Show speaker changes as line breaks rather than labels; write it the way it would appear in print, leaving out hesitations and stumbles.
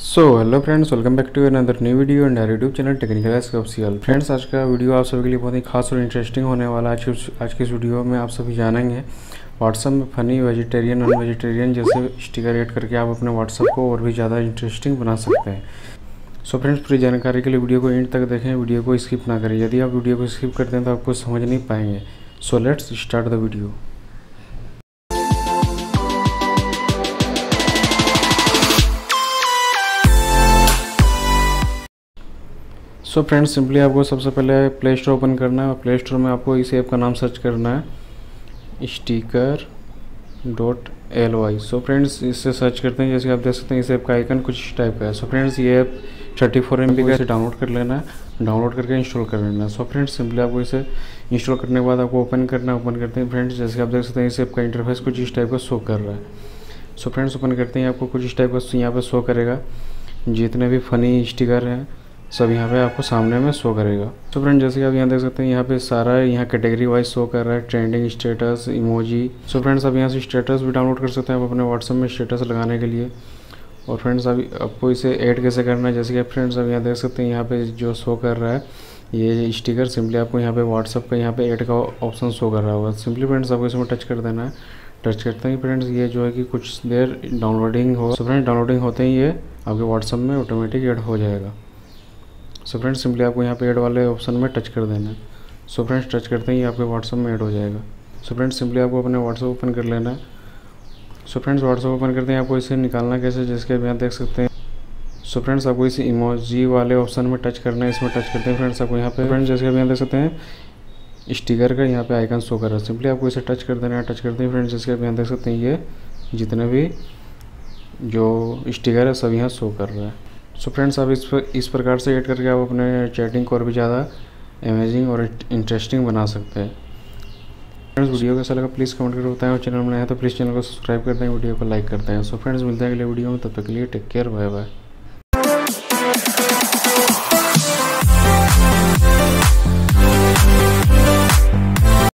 Hello friends, welcome back to another new video and YouTube channel technical official. Friends, आज का video आप सभी के लिए बहुत ही खास और इंटरेस्टिंग होने वाला है। आज के इस वीडियो में आप सभी जानेंगे व्हाट्सएप में फनी वेजिटेरियन नॉन वेजिटेरियन जैसे स्टिकर ऐड करके आप अपने व्हाट्सएप को और भी ज़्यादा इंटरेस्टिंग बना सकते हैं। फ्रेंड्स, पूरी जानकारी के लिए वीडियो को एंड तक देखें, वीडियो को स्किप ना करें। यदि आप वीडियो को स्किप करते हैं तो आप कुछ समझ नहीं पाएंगे। Let's start the video. Friends, simply आपको सबसे पहले प्ले स्टोर ओपन करना है और प्ले स्टोर में आपको इस ऐप का नाम सर्च करना है sticker.ly। फ्रेंड्स, इससे सर्च करते हैं, जैसे आप देख सकते हैं इस ऐप का आइकन कुछ इस टाइप का है। फ्रेंड्स, ये ऐप 34 MB का, इसे डाउनलोड कर लेना है, डाउनलोड करके इंस्टॉल कर लेना है। फ्रेंड्स, सिंपली आपको इसे इंस्टॉल करने के बाद आपको ओपन करना है। ओपन करते हैं फ्रेंड्स, जैसे आप देख सकते हैं इस ऐप का इंटरफेस कुछ इस टाइप का शो कर रहा है। फ्रेंड्स, ओपन करते हैं, आपको कुछ इस टाइप का यहाँ पर शो करेगा। जितने भी फनी स्टिकर हैं सब यहाँ पे आपको सामने में शो करेगा। फ्रेंड, जैसे कि आप यहाँ देख सकते हैं यहाँ पे सारा यहाँ कैटेगरी वाइज शो कर रहा है, ट्रेंडिंग, स्टेटस, इमोजी। फ्रेंड्स, आप यहाँ से स्टेटस भी डाउनलोड कर सकते हैं आप अपने व्हाट्सएप में स्टेटस लगाने के लिए। और फ्रेंड्स, अभी आपको इसे ऐड कैसे करना है, जैसे कि फ्रेंड्स आप यहाँ देख सकते हैं यहाँ पे जो शो कर रहा है ये स्टिकर, सिंपली आपको यहाँ पे व्हाट्सएप का यहाँ पे ऐड का ऑप्शन शो कर रहा होगा। सिंपली फ्रेंड्स आपको इसमें टच कर देना है। टच करते ही फ्रेंड्स ये जो है कि कुछ देर डाउनलोडिंग हो। फ्रेंड्स, डाउनलोडिंग होते ही ये आपके व्हाट्सएप में ऑटोमेटिक ऐड हो जाएगा। फ्रेंड्स, सिंपली आपको यहाँ पे ऐड वाले ऑप्शन में टच कर देना है। फ्रेंड्स, टच करते ही आपके व्हाट्सएप में ऐड हो जाएगा। फ्रेंड्स, सिंपली आपको अपने व्हाट्सएप ओपन कर लेना है। फ्रेंड्स, व्हाट्सएप ओपन करते हैं, आपको इसे निकालना कैसे, जैसे आप यहाँ देख सकते हैं। फ्रेंड्स, आपको इस इमोजी वाले ऑप्शन में टच करना है, इसमें टच करते हैं फ्रेंड्स आपको यहाँ पे फ्रेंड्स जैसे आप यहाँ देख सकते हैं स्टिकर का यहाँ पे आइकन शो कर रहा है। सिंपली आपको इसे टच कर देना है। टच करते हैं फ्रेंड्स, जैसे आप यहाँ देख सकते हैं ये जितने भी जो स्टिकर है सब यहाँ शो कर रहा है। फ्रेंड्स, आप इस प्रकार से ऐड करके आप अपने चैटिंग को और भी ज़्यादा अमेजिंग और इंटरेस्टिंग बना सकते हैं। फ्रेंड्स, वीडियो कैसा लगा प्लीज़ कमेंट करके बताएं और चैनल में नया है तो प्लीज़ चैनल को सब्सक्राइब करते हैं, वीडियो को लाइक करते हैं। फ्रेंड्स, मिलते हैं अगले वीडियो में, तब तक के लिए टेक केयर, बाय बाय।